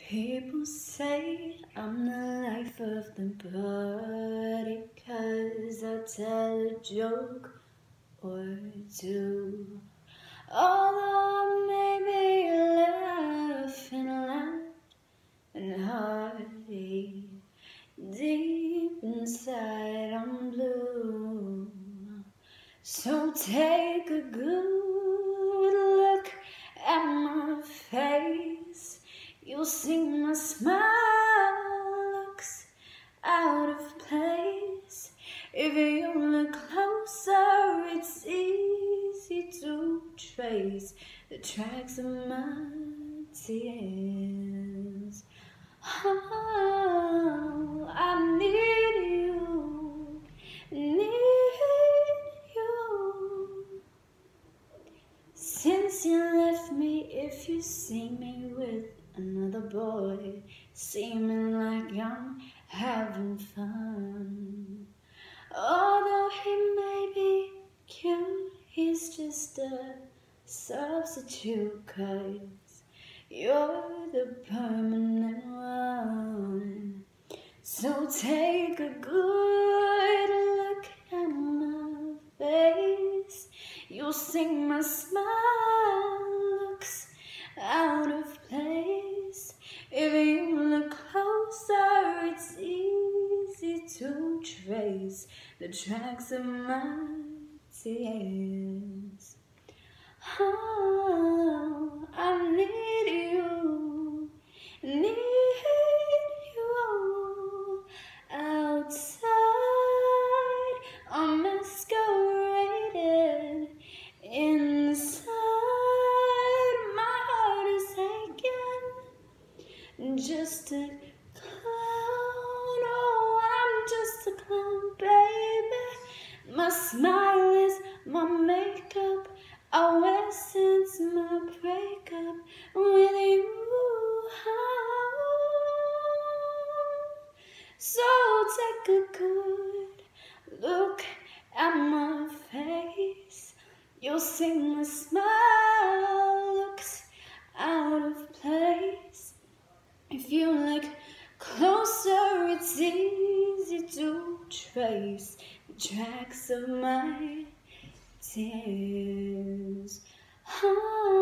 People say I'm the life of the party 'cause I tell a joke or two. Although I may be laughing loud and hearty, deep inside I'm blue. So take a good look at my face. You'll see my smile looks out of place. If you look closer, it's easy to trace the tracks of my tears. Oh, I need you, Since you left me, if you see me with another boy, seeming like I'm having fun. Although he may be cute, he's just a substitute 'cause you're the permanent one. So take a good look at my face. You'll see my smile looks out of place. If you look closer, it's easy to trace the tracks of my tears. Oh, I need you, outside. I'm masqueraded. Inside, my heart is aching. Just a clown, oh, I'm just a clown, baby. My smile is my makeup. I wear since my breakup with you. So take a good look at my face. You'll see my smile looks out of place. If you look closer, it's easy to trace the tracks of my tears.